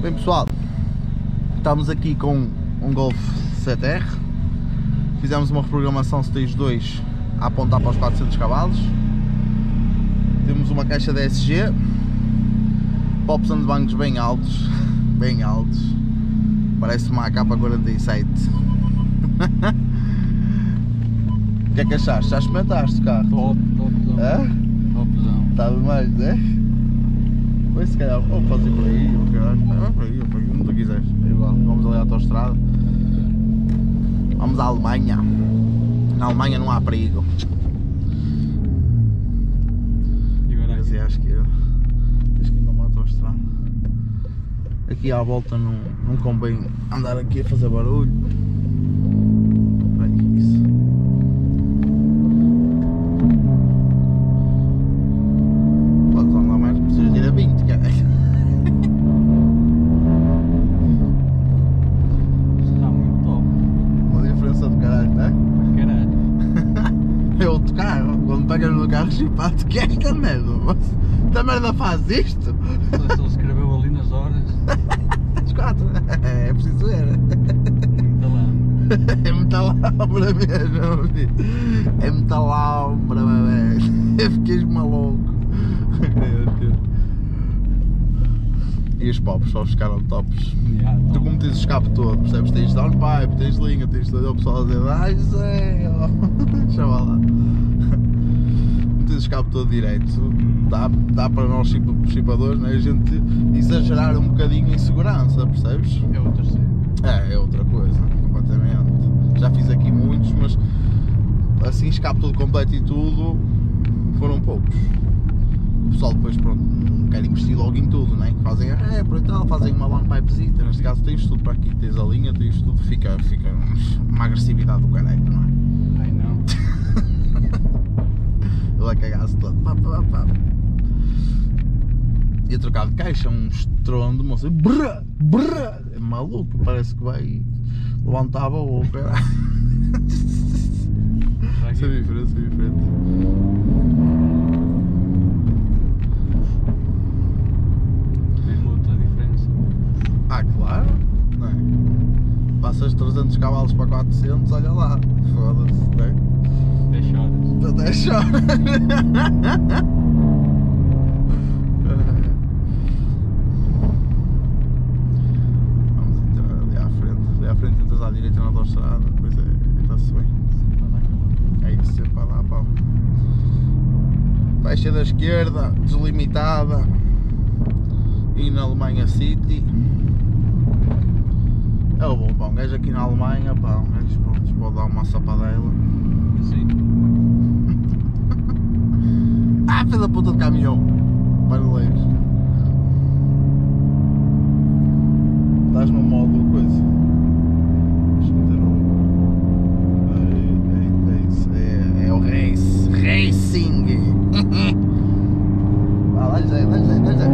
Bem pessoal, estamos aqui com um Golf 7R. Fizemos uma reprogramação Stage 2 a apontar para os 400 cavalos. Temos uma caixa DSG, pops and bangs bem altos, bem altos. Parece uma AK-47. O que é que achaste? Já experimentaste o carro? Topzão. É? Topzão. Está demais, não é? Pois se calhar, ou fazer por aí, ou caralho. Vai por aí, como tu quiseres. É igual. Vamos ali à autoestrada. Vamos à Alemanha. Na Alemanha não há perigo. E agora Mas é à esquerda. Tens que ir numa autoestrada. Aqui à volta não convém andar aqui a fazer barulho. É isso. Podes andar mais, precisas de ir a 20, cara. está muito top. Uma diferença do caralho, não é? Caralho. É outro carro, quando pegas no carro chipado, que é esta merda? Esta merda faz isto? Só ele escreveu ali nas horas. As 4, é preciso ver. Muita lama. É muita lombra mesmo, filho. É muita lombra, bebê. Eu fiquei maluco. E os pops só ficaram tops. Yeah, Tu como tens o escape todo, percebes? Tens downpipe, tens linha, tens todo o pessoal a dizer ai José, chaval lá. Tens o escape todo direito, dá para nós chipadores, né? A gente exagerar um bocadinho em segurança, percebes? É outra cena. É outra coisa, completamente. Já fiz aqui muitos, mas assim escape todo completo e tudo, foram poucos. O pessoal depois, pronto, não quer investir logo em tudo, né? Fazem a repro e tal, fazem uma long pipezita. Neste caso tens tudo para aqui, tens a linha, tens tudo, fica uma agressividade do caralho, não é? Ai não. Ele a cagar-se todo, pá. E a trocar de caixa, um estrondo, moço, brrr, é maluco, parece que vai levantar a boca, caralho. Isso é diferente, isso é diferente. Ah, claro, não é? Passas 300 cavalos para 400, olha lá, foda-se, não é? Até choras. Até chora. Vamos entrar ali à frente entras à direita na autoestrada, depois está-se bem. É isso, sempre a dar pau. Faixa da esquerda, deslimitada, e na Alemanha City. É o bom, pá, um gajo aqui na Alemanha, pá, um gajo pode dar uma sapadela. Sim. Ah, filho da puta de caminhão! Barulheiros. Estás no modo coisa. Deixa-me meter o. É isso, é o race. Racing! Vá lá, José, dá José.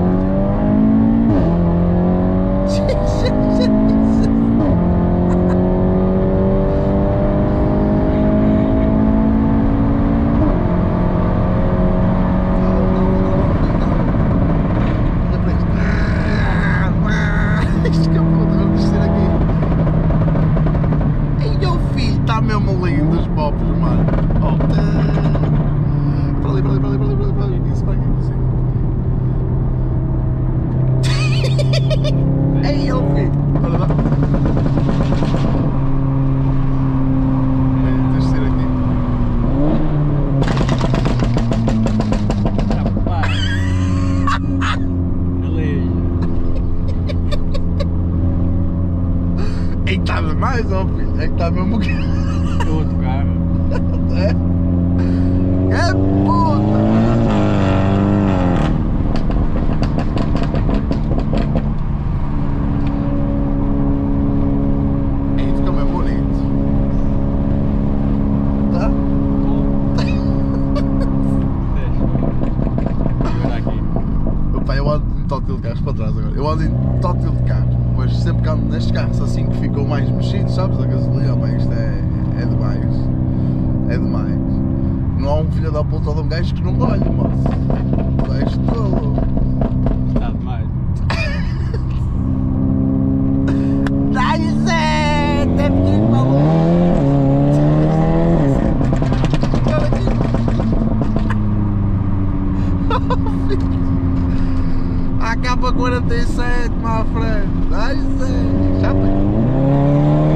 É que está demais, ó filho, é que está mesmo Outro carro. É puta! Aí fica mais bonito. Tá? Deixa. Aqui. Opa, eu ando em tótil de carros para trás agora. Eu ando em tótil de carros, mas sempre que ando nestes carros assim que ficam mais mexidos, sabes? A gasolina, opa, isto é demais. É demais. Não há um filho da puta de um gajo que não olhe, moço. O gajo todo. Está demais. para a capa 47, my friend. Ai, sério. Já foi.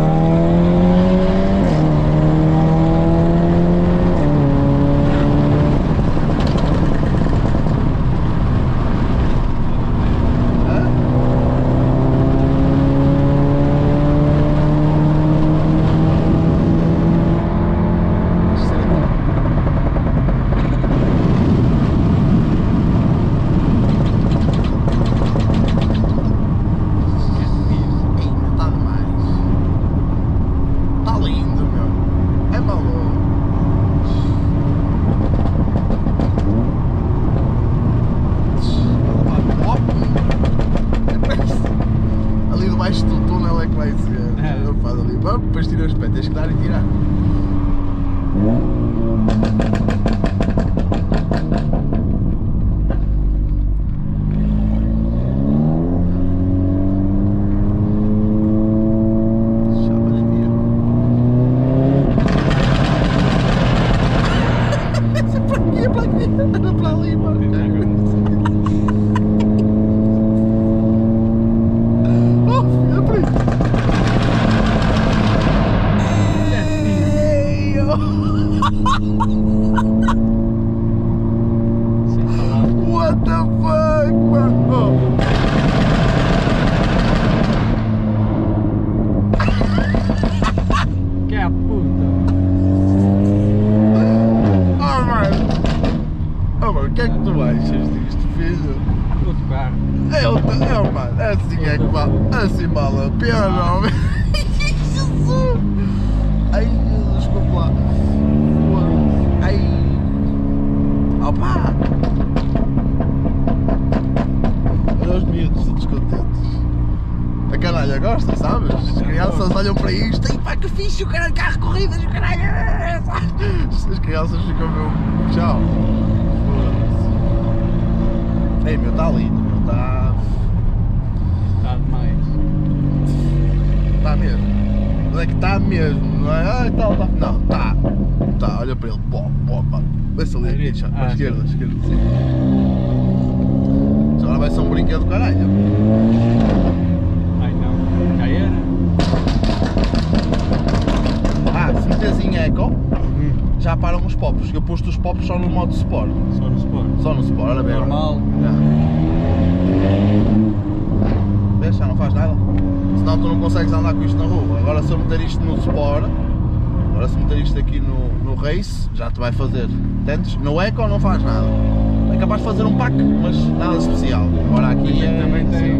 Depois tira os pés, tens que dar e tirar. What the fuck, mano? Que a puta. Oh, mano. Oh, mano, o que é que tu achas disto, filho? Outro carro. Mano, assim é que vale. Assim vale a pena, homem. Jesus! Ai, desculpa lá. Ai. Opa! Olha os miúdos todos contentes. A canalha gosta, sabes? As crianças olham para isto e pá, que fixe o caralho, carro corridas e o caralho. As crianças ficam mesmo. Tchau. Ei, meu, está lindo, meu, está. Está demais. Está mesmo. Mas é que está mesmo, não é? Ai, tal, tá. Não, está. Está, olha para ele. Pô. Vê-se ali, aqui, já. À esquerda, sim. Agora vai ser um brinquedo do caralho. Ai não. Já era? Se meteres em eco, já param os pops. Eu pus os pops só no modo Sport. Só no Sport. Só no Sport, olha bem. Normal. Vês, já não faz nada. Senão tu não consegues andar com isto na rua. Agora se eu meter isto no Sport, agora se meter isto aqui no Race, já te vai fazer. Entendes? No Eco não faz nada. É capaz de fazer um pack, mas nada especial. Agora aqui é... Também tem.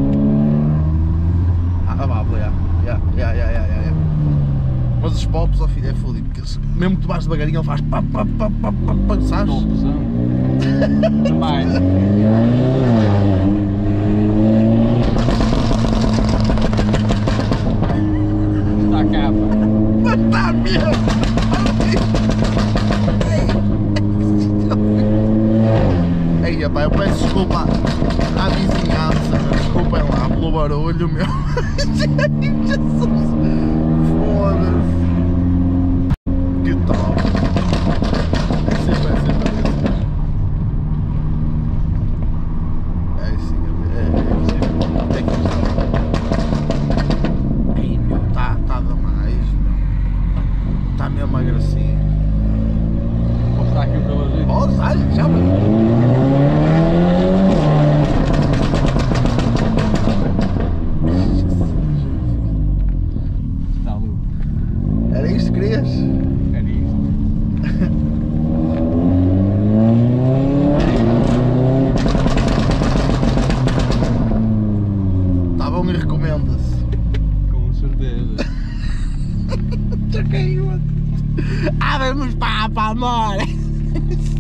Yeah. Mas os pops, ó filho, é fodido. Mesmo que tu vais devagarinho, ele faz pá, sabes? Confusão. Demais. Está a capa. Está mesmo! Ei, pá, eu peço desculpa à vizinhança, desculpem lá pelo barulho, meu. Jesus! Foda-se! Que top! Sempre. É sim, é que está. Ei, meu, tá demais, meu. Está mesmo agracido. Vou mostrar aqui o calorzinho. Oh, sai, chama! Está louco. Era isto que querias? Era isto. Está bom e recomenda-se. Com certeza. Já caiu. Vamos para a amor.